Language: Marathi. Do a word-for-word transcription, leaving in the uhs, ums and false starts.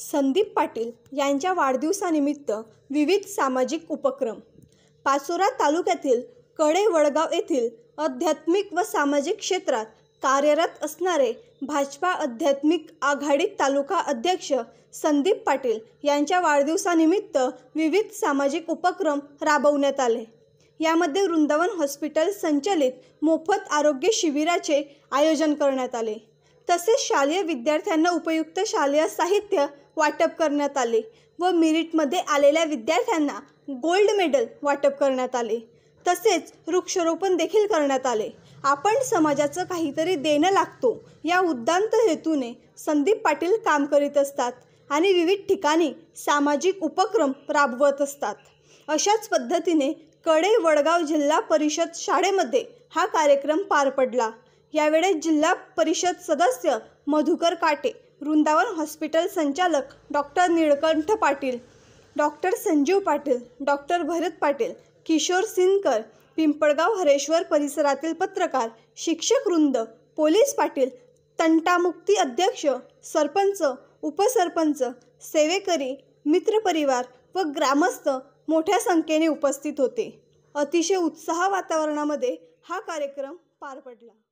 संदीप पाटील यांच्या वाढदिवसानिमित्त विविध सामाजिक उपक्रम। पाचोरा तालुक्यातील कडे वडगाव येथील आध्यात्मिक व सामाजिक क्षेत्रात कार्यरत असणारे भाजपा आध्यात्मिक आघाडी तालुका अध्यक्ष संदीप पाटील यांच्या वाढदिवसानिमित्त विविध सामाजिक उपक्रम राबवण्यात आले। यामध्ये वृंदावन हॉस्पिटल संचालित मोफत आरोग्य शिबिराचे आयोजन करण्यात आले। तसेच शालेय विद्यार्थ्यांना उपयुक्त शालेय साहित्य वाटप करण्यात आले व मेरिटमध्ये आलेल्या विद्यार्थ्यांना गोल्ड मेडल वाटप करण्यात आले। तसेच वृक्षारोपण देखील करण्यात आले। आपण समाजाचं काहीतरी देणं लागतो या उद्दांत हेतूने संदीप पाटील काम करीत असतात आणि विविध ठिकाणी सामाजिक उपक्रम राबवत असतात। अशाच पद्धतीने कडे वडगाव जिल्हा परिषद शाळेमध्ये हा कार्यक्रम पार पडला। यावेळी जिल्हा परिषद सदस्य मधुकर काटे, वृंदावन हॉस्पिटल संचालक doctor Nilkanth Patil, doctor Sanjeev Patil, doctor Bharat Patil, Kishor Sinkar, Pimpalgaon Hareshwar परिसरातील पत्रकार, शिक्षक वृंद, पोलीस पाटील, तंटामुक्ती अध्यक्ष, सरपंच, उपसरपंच, सेवेकरी, मित्रपरिवार व ग्रामस्थ मोठ्या संख्येने उपस्थित होते। अतिशय उत्साह वातावरणामध्ये हा कार्यक्रम पार पडला।